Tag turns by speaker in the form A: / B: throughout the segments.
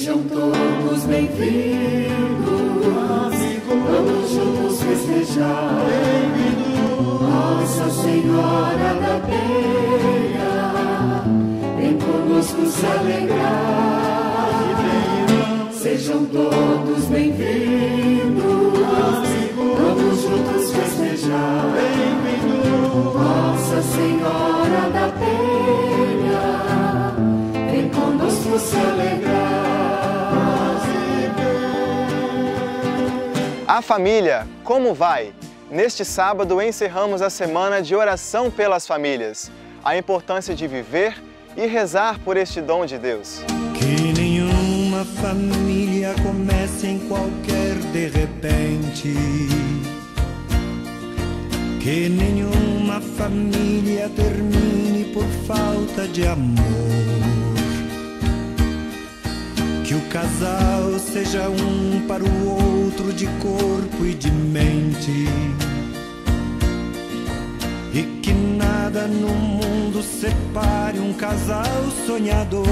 A: Sejam todos bem-vindos, vamos juntos festejar. Nossa Senhora da Penha, vem conosco se alegrar. Sejam todos bem-vindos, vamos juntos festejar. Nossa Senhora da Penha, vem conosco se alegrar.
B: A família, como vai? Neste sábado encerramos a semana de oração pelas famílias. A importância de viver e rezar por este dom de Deus.
C: Que nenhuma família comece em qualquer de repente. Que nenhuma família termine por falta de amor. Que o casal seja um para o outro de corpo e de mente. E que nada no mundo separe um casal sonhador.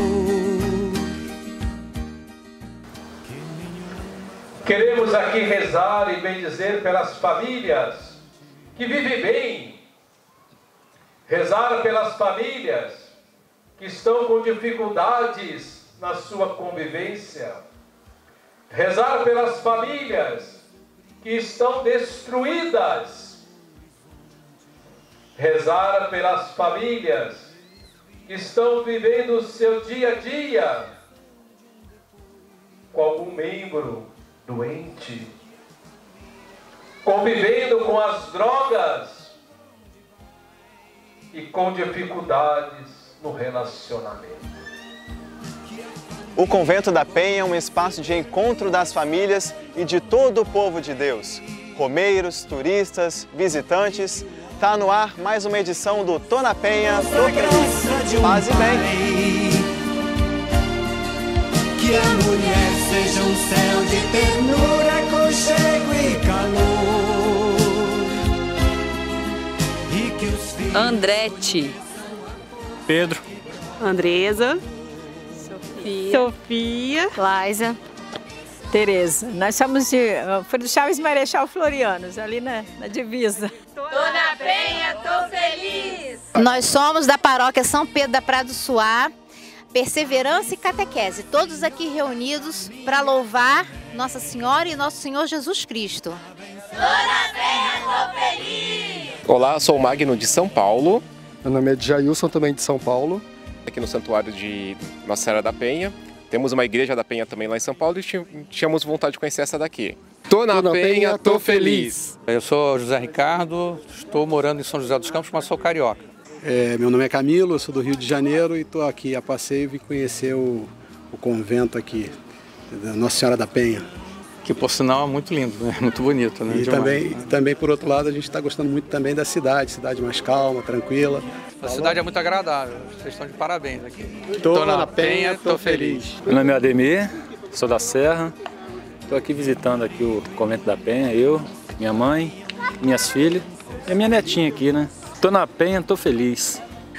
D: Queremos aqui rezar e bendizer pelas famílias que vivem bem. Rezar pelas famílias que estão com dificuldades na sua convivência. Rezar pelas famílias que estão destruídas. Rezar pelas famílias que estão vivendo o seu dia a dia com algum membro doente, convivendo com as drogas e com dificuldades no relacionamento.
B: O Convento da Penha é um espaço de encontro das famílias e de todo o povo de Deus. Romeiros, turistas, visitantes. Tá no ar mais uma edição do Tô na Penha, tô feliz. Paz e bem.
C: Que a mulher seja um céu de ternura, aconchego e calor. E que os filhos...
E: Andrete.
F: Pedro.
G: Andresa. Sofia.
E: Laisa.
G: Tereza. Nós somos de Chaves Marechal Florianos, ali na divisa.
H: Tô na Penha, tô feliz!
E: Nós somos da paróquia São Pedro da Praia do Suá, Perseverança e Catequese, todos aqui reunidos para louvar Nossa Senhora e Nosso Senhor Jesus Cristo.
H: Tô na Penha, tô feliz!
I: Olá, sou o Magno de São Paulo.
J: Meu nome é Jailson, também de São Paulo.
I: Aqui no Santuário de Nossa Senhora da Penha. Temos uma igreja da Penha também lá em São Paulo e tínhamos vontade de conhecer essa daqui. Tô na Penha, tô feliz!
F: Eu sou José Ricardo, estou morando em São José dos Campos, mas sou carioca.
J: Meu nome é Camilo, eu sou do Rio de Janeiro e estou aqui a passeio e vim conhecer o convento aqui, da Nossa Senhora da Penha.
F: Que por sinal é muito lindo, né? Muito bonito, né?
J: E também, por outro lado, a gente está gostando muito também da cidade mais calma, tranquila.
F: A cidade é muito agradável, vocês estão de parabéns aqui.
J: Tô na Penha, tô feliz.
K: Meu nome é Ademir, sou da Serra, estou aqui visitando aqui o convento da Penha, eu, minha mãe, minhas filhas e a minha netinha aqui, né? Tô na Penha, tô feliz.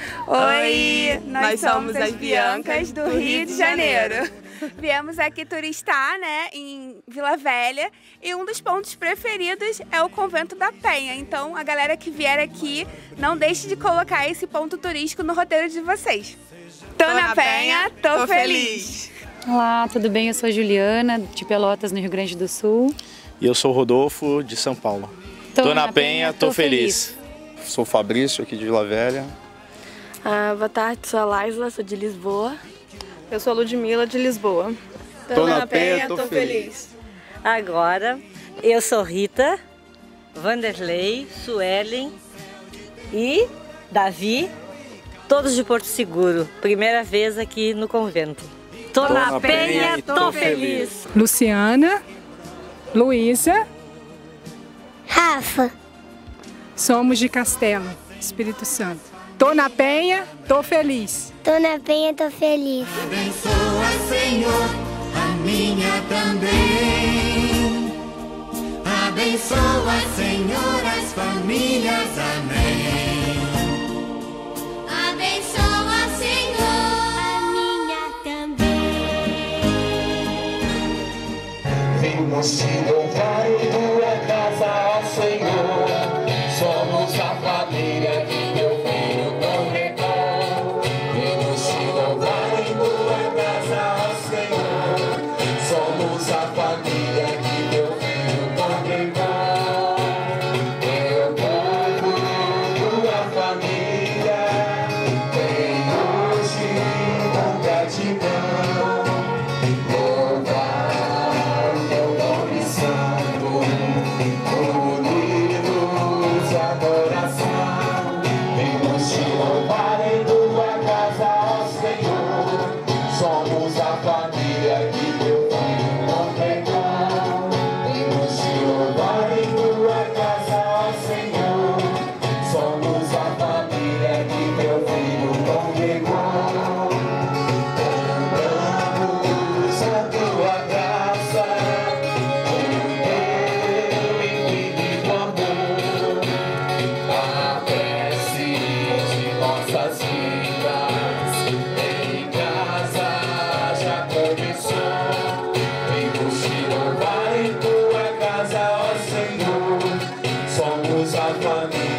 H: Oi, nós somos as Biancas do Rio de Janeiro. Viemos aqui turistar, né, em Vila Velha, e um dos pontos preferidos é o Convento da Penha. Então, a galera que vier aqui, não deixe de colocar esse ponto turístico no roteiro de vocês. Tô na Penha, tô feliz!
L: Olá, tudo bem? Eu sou a Juliana, de Pelotas, no Rio Grande do Sul.
M: E eu sou o Rodolfo, de São Paulo. Tô na Penha, tô feliz.
N: Sou o Fabrício, aqui de Vila Velha.
O: Boa tarde, sou a Laisla, sou de Lisboa.
P: Eu sou a Ludmila, de Lisboa.
N: Tô na Penha, tô feliz.
Q: Agora, eu sou Rita, Vanderlei, Suelen e Davi, todos de Porto Seguro. Primeira vez aqui no convento. Tô na Penha, tô feliz.
R: Luciana, Luísa,
S: Rafa.
R: Somos de Castelo, Espírito Santo. Tô na Penha, tô feliz.
S: Tô na Penha, tô feliz.
C: Abençoa, Senhor, a minha também. Abençoa, Senhor, as famílias. Amém.
S: Abençoa, Senhor, a minha também.
A: Vemos te louvar em tua casa, ó Senhor. Somos a família que teu filho congregou. Vemos te louvar em tua casa, ó Senhor. Somos a família que teu filho congregou. Teu povo, tua família, vem hoje com gratidão. Louvar teu nome santo, unir-nos a adoração. Vemos te louvar em tua casa, ó Senhor. Somos a família que teu filho congregou. Vemos te louvar em tua casa, ó Senhor. Somos a família que teu filho congregou. Cantamos a tua graça, com teu infinito amor. A prece de nossas vidas em casa já começou. Vimos te louvar em tua casa, ó Senhor. Somos a família